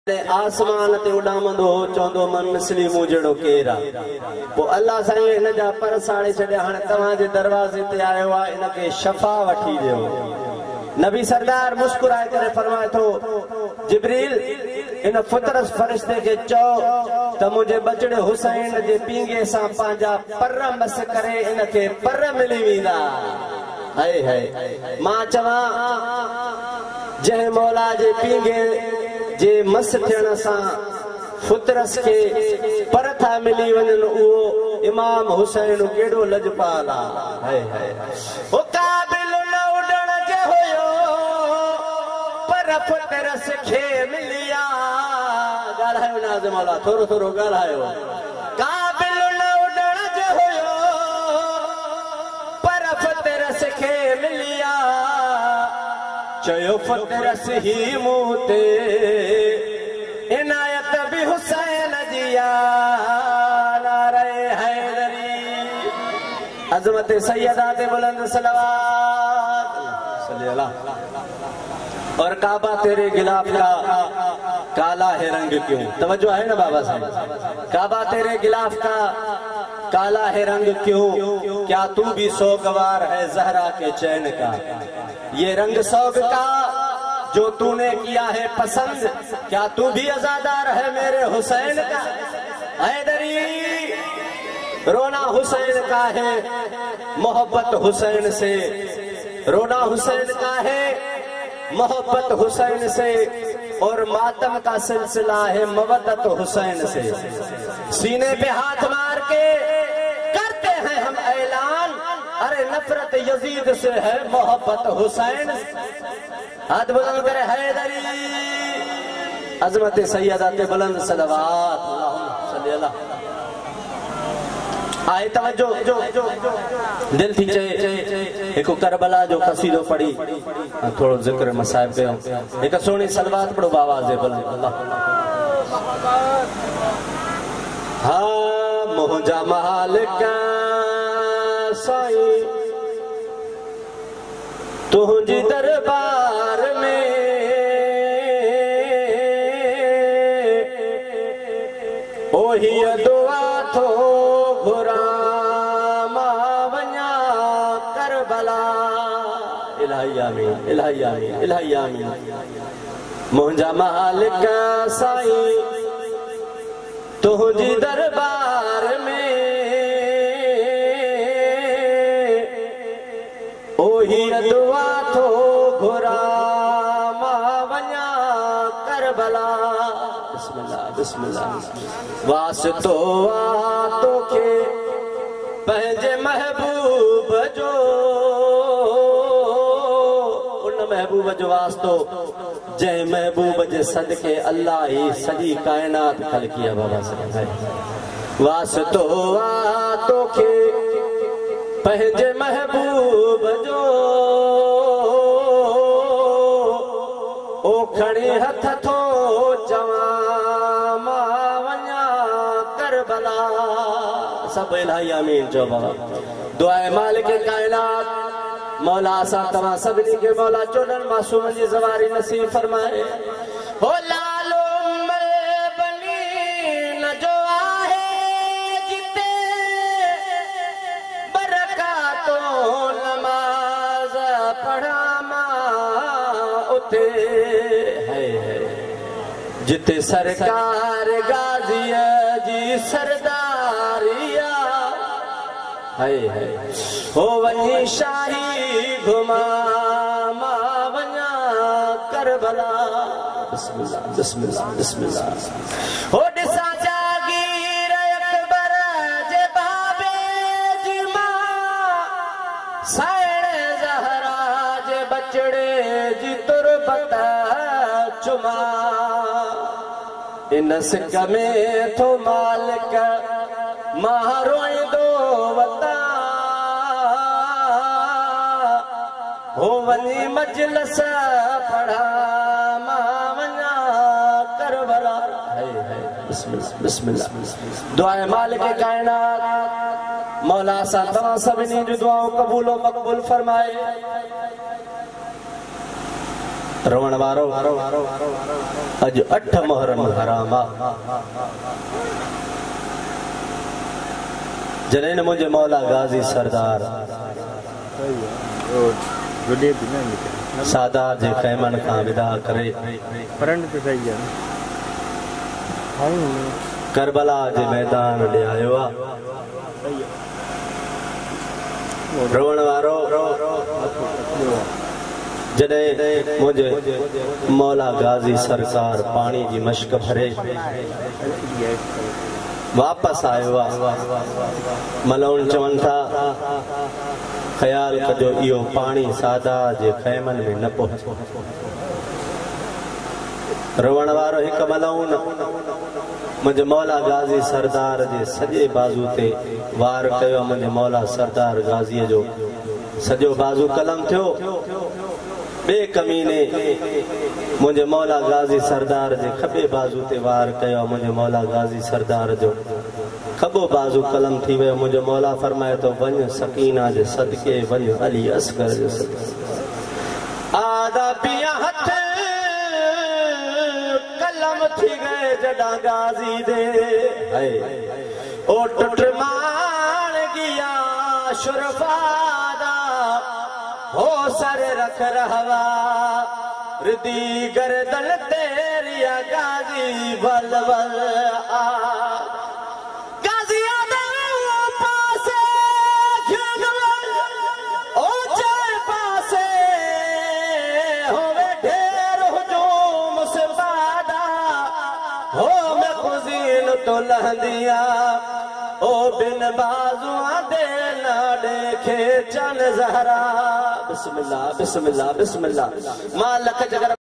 आसमान ते उड़ामंदो हो चौंदो मन मिसली मूं जड़ो केरा पो अल्लाह साईं इन जा पर साड़े छड़िया हाणे तव्हां जे दरवाजे ते आयो आ इन के शफा वठी दियो। नबी सरदार मुस्कुराए करे फरमाए थो जिब्रील इन फुतरस फरिश्ते के चो त मुझे बचड़े हुसैन जे पींगे सा पांजा पर मस करे इन के पर मिली वींदा। हाय हाय मां चवा जय मौला जे पींगे जे मस थियण सा फुतरस के पर था मिली वञन उहो इमाम हुसैन केड़ो लजपाल आ। हाय हाय ओ काबिल न उडण जे होयो पर फुतरस खे मिलिया। ॻाल्हायो नाज़ मौला थोरो थोरो ॻाल्हायो। काबिल न उडण जे होयो पर फुतरस खे मिलिया चयो फुतरस ही मूं ते इनायत भी हुसैन जिया। नारे हैदरी अज़मत सैयदा ते बुलंद सलवात सल्लल्लाहु। और काबा तेरे गिलाफ का काला है रंग क्यों? तवज्जो है ना बाबा साहब? काबा तेरे गिलाफ का काला है रंग क्यों? क्या तू भी सोगवार है जहरा के चैन का? ये रंग सौग का जो तूने किया है पसंद क्या तू भी अज़ादार है मेरे हुसैन का? हैदरी रोना हुसैन का है मोहब्बत हुसैन से, रोना हुसैन का है मोहब्बत हुसैन से और मातम का सिलसिला है मवद्दत हुसैन से। सीने पे हाथ मार के करते हैं हम ऐलान अरे नफरत यजीद से है मोहब्बत हुसैन। हाथ बुलंद करे हैदरी अज़मत सैयदा ते बुलंद सलवात सल्लल्लाहु। आए तवज्जो दिल थी चए एक करबला जो कसीदो पढ़ी थोड़ो जिक्र मसाइब कयो एक सोनी सलवात पढ़ो आवाज़ बुलंद अल्लाह। हाँ मुंहिंजा मालिक साईं तुझी दरबार में ओही दुआ थो घुरा मां वञा करबला। इलाही आमीन इलाही आमीन इलाही आमीन। मुंहिंजा मालिक साईं तुझी दरबार में ओही दुआ थो घुरा मां वञा करबला। बिस्मिल्लाह बिस्मिल्लाह। वास्तो आ तोखे पंहिंजे महबूब जो उन महबूब जो वास्तो जंहिं महबूब जे सदके अल्लाह ही सॼी काइनात ख़लक़ी आहे। बाबा साहब वास्तो आ तोखे पंहिंजे महबूब जो ओ खणी हथ थो चवां मां वञा करबला। सब इलाही आमीन जो बाबा। दुआए मालिक कायनात मौला असां तव्हां सभिनी खे मौला चोॾहं मासूमनि जी ज़वारी नसीब फरमाए। हो लालो बनी न जो आहे जिते बरकातो नमाज पढ़ा मां उते है जिते सरकार गाज़ीअ जी सरदारिया है हो वही शाही घुमा मां वञा करबला। बिस्मिल्लाह बिस्मिल्लाह बिस्मिल्लाह। हो ॾिसा जागीर अकबर जे बाबे जी मां साइण ज़हरा जे बचड़े जी तुरबत चुमा। इन सिक में थो मालिक मां रोईंदो वता हो वनी मजलिस पढ़ा मां वञा करबला। बिस्मिल्लाह बिस्मिल्लाह। दुआए मालिक कायनात मौला असां तव्हां सभिनी जूं दुआऊं क़बूल मक़बूल फरमाए। रोवण वारो अज 8 मुहर्रम हराम जॾहिं मुझे मौला गाजी सरदार सादार जे ख़ैमन खां विदा करे करबला जे मैदान ॾे आयो आहे। रोवण वारो जॾहिं मुझे मौला गाजी सरकार पानी जी मश्क भरे वापस आयो आहे। मलौन चवनि था ख्याल कजो इहो पानी सादार जे खैमन में न पहुचे। रोवण वारो हिकु मलौन मुझे मौला गाजी सरदार जे सॼे बाज़ू ते वार कयो। मुझे मौला सरदार गाज़ीअ जो सॼो बाज़ू कलम थियो। बे कमीने मुझे मौला गाजी सरदार जे खबे बाज़ू ते वार कयो। मुझे मौला गाजी सरदार जो खबो बाज़ू कलम थी वियो। मुझे मौला फरमाए तो वञ सकीना जे सदके वञ अली असगर जे सदके। आदा पिया हथ कलम थी गए जडा गाजी दे ओ टुट मान गया शुरफादा हो सर रख रहवा रिदी गर्दन तेरिया गाजी बल बल आ गाजी पासे ओ चार पासे होवे ढेर हुजूम से बादा हो मैं खुजीन तो लहदिया ओ बिन बाजुआ दे ना देखे चन जहरा। बिस्मिल्लाह बिस्मिल्लाह बिस्मिल्लाह मालक जगर